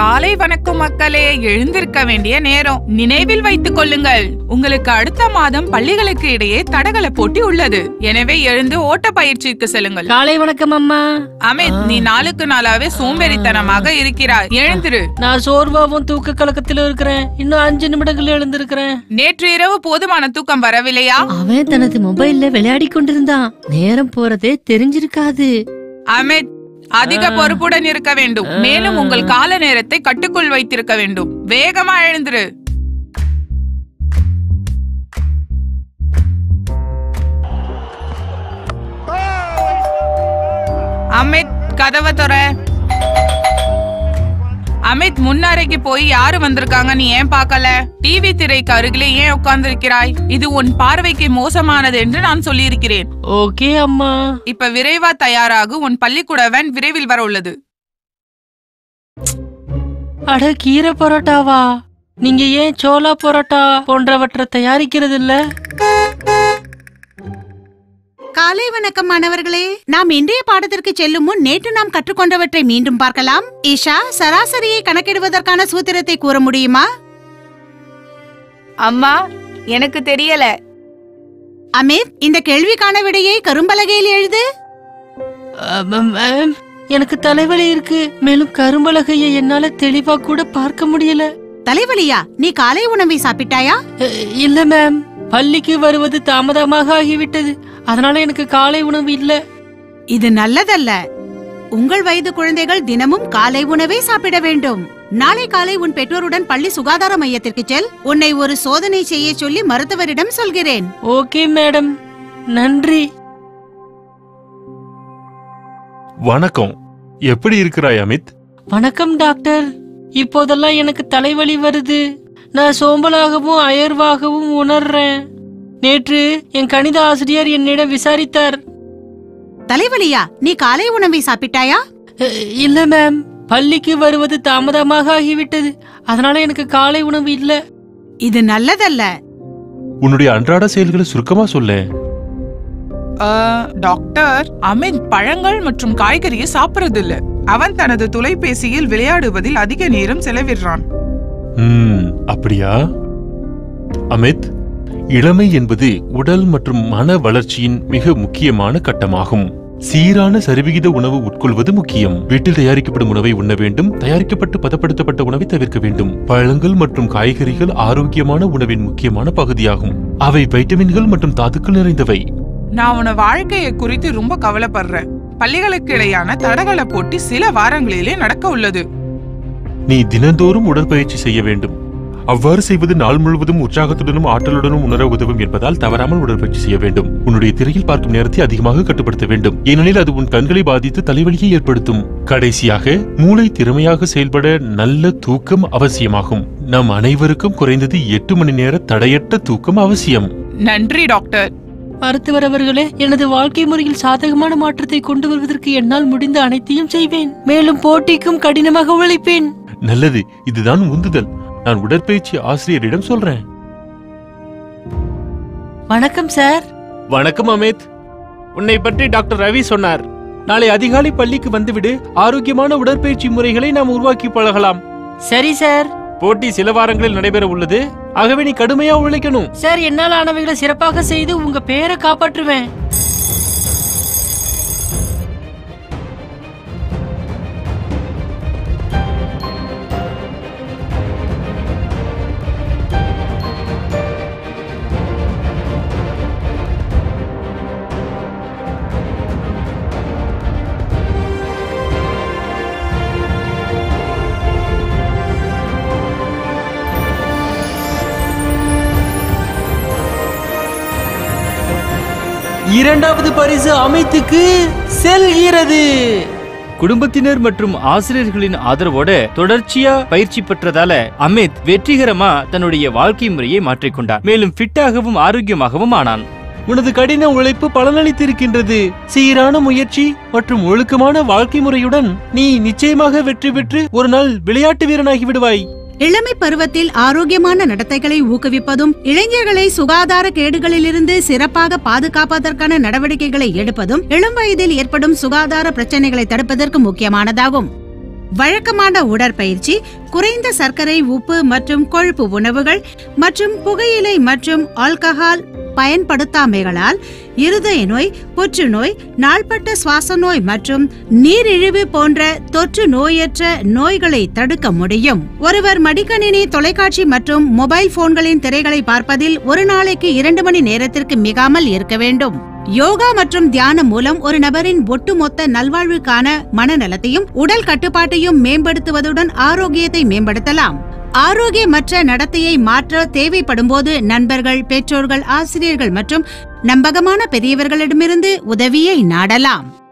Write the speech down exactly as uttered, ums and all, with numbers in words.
காலை வணக்கம் மக்களே, எழுந்திருக்க வேண்டிய நேரம். நினைவில் வைத்துக் கொள்ளுங்கள், உங்களுக்கு அடுத்த மாதம் பள்ளிகளுக்கு இடையே தடகள போட்டி உள்ளது. எனவே எழுந்து ஓட்ட பயிற்சிக்கு செல்லுங்கள். காலை வணக்கம் அம்மா. அமித், நீ நாளுக்கு நாளாவே சோம்பேறித்தனமாக இருக்கிறாய். எழுந்திரு. நான் சோர்வாவும் தூக்க கலக்கத்திலும் இருக்கிறேன். இன்னும் அஞ்சு நிமிடங்கள் எழுந்திருக்கிறேன். நேற்று இரவு போதுமான தூக்கம் வரவில்லையா? அவன் தனது மொபைல்ல விளையாடி கொண்டிருந்தான். நேரம் போறதே தெரிஞ்சிருக்காது. அமித், அதிக பொறுப்புடன் இருக்க வேண்டும். மேலும் உங்கள் கால நேரத்தை கட்டுக்குள் வைத்திருக்க வேண்டும். வேகமா எழுந்திரு. அமித், கதவை தொற. அமித், முன்னறைக்கு போய் யாரு வந்திருக்காங்க நீ ஏன் பார்க்கல? டிவி திரைக்கு அருகிலே ஏன் உட்கார்ந்து இருக்கிறாய்? இது உன் பார்வைக்கு மோசமானது என்று நான் சொல்லி இருக்கிறேன். ஓகே அம்மா. இப்ப விரைவா தயாராகு, உன் பள்ளிக்கூட வேன் விரைவில் வர உள்ளது. அட, கீரை பரோட்டாவா? நீங்க ஏன் சோளா பரோட்டா போன்றவற்றை தயாரிக்கிறது இல்ல? காலை வணக்கம் மாணவர்களே. நாம் இன்றைய பாடத்திற்கு செல்லும் முன் நேற்று நாம் கற்றுக்கொண்டவற்றை மீண்டும் பார்க்கலாம். ஈஷா, சராசரியை கணக்கிடுவதற்கான சூத்திரத்தை கூற முடியுமா? அம்மா, எனக்கு தெரியல. அமித், இந்த கேள்விக்கான விடையை கரும்பலகையில் எழுது. எனக்கு தலைவலி இருக்கு. மேலும் கரும்பலகையை என்னால தெளிவா கூட பார்க்க முடியல. தலைவலியா? நீ காலை உணவை சாப்பிட்டாயா? இல்ல மேம், பள்ளிக்கு வருவது தாமதமாக ஆகிவிட்டது. அதனால எனக்கு காலை உணவு இல்ல. இது நல்லதல்ல. உங்கள் வயது குழந்தைகள் தினமும் காலை உணவை சாப்பிட வேண்டும். நாளை காலை உன் பெற்றோருடன் பள்ளி சுகாதார மையத்திற்கு செல். உன்னை ஒரு சோதனை செய்ய சொல்லி மருத்துவரிடம் சொல்கிறேன். ஓகே மேடம், நன்றி. வணக்கம். எப்படி இருக்கிறாய் அமித்? வணக்கம் டாக்டர். இப்போதெல்லாம் எனக்கு தலைவலி வருது. நான் சோம்பலாகவும் அயர்வாகவும் உணர்றேன். நேற்று என் கணித ஆசிரியர் என்னிடம் விசாரித்தார். தலைவலியா? நீ காலை உணவை சாப்பிட்டாயா? இல்ல மேம், பள்ளிக்கு வருவது தாமதமாக ஆகிவிட்டது. அதனால எனக்கு காலை உணவு இல்ல. இது நல்லதல்ல. உன்னுடைய அன்றாட செயல்களை சுருக்கமா சொல்ல. டாக்டர், அமித் பழங்கள் மற்றும் காய்கறியை சாப்பிடுறது இல்ல. அவன் தனது தொலைபேசியில் விளையாடுவதில் அதிக நேரம் செலவிடுறான். ம், அப்படியா? அமித், இளமை என்பது உடல் மற்றும் மன வளர்ச்சியின் மிக முக்கியமான கட்டமாகும். சீரான சரிவிகித உணவு உட்கொள்வது முக்கியம். வீட்டில் தயாரிக்கப்படும் உணவை உண்ண வேண்டும். தயாரிக்கப்பட்டு பதப்படுத்தப்பட்ட உணவை தவிர்க்க வேண்டும். பழங்கள் மற்றும் காய்கறிகள் ஆரோக்கியமான உணவின் முக்கியமான பகுதியாகும். அவை வைட்டமின்கள் மற்றும் தாதுக்கள் நிறைந்தவை. நான் உன வாழ்க்கையை குறித்து ரொம்ப கவலைப்படுறேன். பள்ளிகளுக்கு இடையான தடகள போட்டி சில வாரங்களிலே நடக்க உள்ளது. நீ தினந்தோறும் உடற்பயிற்சி செய்ய வேண்டும். அவ்வாறு செய்வது நாள் முழுவதும் உற்சாகத்துடனும் ஆற்றலுடனும் உணர உதவும் என்பதால் தவறாமல் உடற்பயிற்சி செய்ய வேண்டும். உன்னுடைய திரையில் பார்க்கும் நேரத்தை அதிகமாக கட்டுப்படுத்த வேண்டும். ஏனெனில் அது உன் கண்களை பாதித்து தலைவலியை ஏற்படுத்தும். கடைசியாக, மூளை திறமையாக செயல்பட நல்ல தூக்கம் அவசியமாகும். நம் அனைவருக்கும் குறைந்தது எட்டு மணி நேர தடையற்ற தூக்கம் அவசியம். நன்றி டாக்டர். மருத்துவர் அவர்களே, எனது வாழ்க்கை முறையில் சாதகமான மாற்றத்தை கொண்டு வருவதற்கு என்னால் முடிந்த அனைத்தையும் செய்வேன். மேலும் போட்டிக்கும் கடினமாக உழைப்பேன். நல்லது, இதுதான் உந்துதல். நான் உடற்பயிற்சி ஆசிரியரிடம் சொல்றேன். வணக்கம் சார். வணக்கம் அமித். உன்னை பற்றி டாக்டர் ரவி சொன்னார். நாளை அதிகாலை பள்ளிக்கு வந்துவிடு. ஆரோக்கியமான உடற்பயிற்சி முறைகளை நாம் உருவாக்கி பழகலாம். சரி சார். போட்டி சில வாரங்களில் நடைபெற உள்ளது. ஆகவே நீ கடுமையா உழைக்கணும். சார், என்னால் ஆனவைகளை சிறப்பாக செய்து உங்க பெயரை காப்பாற்றுவேன். இரண்டாவது பரிசு அமித்துக்கு செல்கிறது. குடும்பத்தினர் மற்றும் ஆசிரியர்களின் ஆதரவோட தொடர்ச்சியா பயிற்சி பெற்றதால அமித் வெற்றிகரமா தன்னுடைய வாழ்க்கை முறையை மாற்றிக்கொண்டார். மேலும் ஃபிட்டாகவும் ஆரோக்கியமாகவும் ஆனான். உனது கடின உழைப்பு பலனளித்திருக்கின்றது. சீரான முயற்சி மற்றும் ஒழுக்கமான வாழ்க்கை முறையுடன் நீ நிச்சயமாக வெற்றி பெற்று ஒரு நாள் விளையாட்டு வீரனாகி விடுவாய். இளமை பருவத்தில் ஆரோக்கியமான நடத்தைகளை ஊக்குவிப்பதும் இளைஞர்களை சுகாதார கேடுகளிலிருந்து சிறப்பாக பாதுகாப்பதற்கான நடவடிக்கைகளை எடுப்பதும் இளம் வயதில் ஏற்படும் சுகாதார பிரச்சனைகளை தடுப்பதற்கு முக்கியமானதாகும். வழக்கமான உடற்பயிற்சி, குறைந்த சர்க்கரை, உப்பு மற்றும் கொழுப்பு உணவுகள் மற்றும் புகையிலை மற்றும் ஆல்கஹால் பயன்படுத்தாமைகளால் இருதய நோய், புற்றுநோய், நாள்பட்ட சுவாச நோய் மற்றும் நீரிழிவு போன்ற தொற்று நோயற்ற நோய்களை தடுக்க முடியும். ஒருவர் மடிக்கணினி, தொலைக்காட்சி மற்றும் மொபைல் போன்களின் திரைகளை பார்ப்பதில் ஒரு நாளைக்கு இரண்டு மணி நேரத்திற்கு மிகாமல் இருக்க வேண்டும். யோகா மற்றும் தியானம் மூலம் ஒரு நபரின் ஒட்டுமொத்த நல்வாழ்வுக்கான மனநலத்தையும் உடல் கட்டுப்பாட்டையும் மேம்படுத்துவதுடன் ஆரோக்கியத்தை மேம்படுத்தலாம். ஆரோக்கியமற்ற நடத்தையை மாற்ற தேவைப்படும் போது நண்பர்கள், பெற்றோர்கள், ஆசிரியர்கள் மற்றும் நம்பகமான பெரியவர்களிடமிருந்து உதவியை நாடலாம்.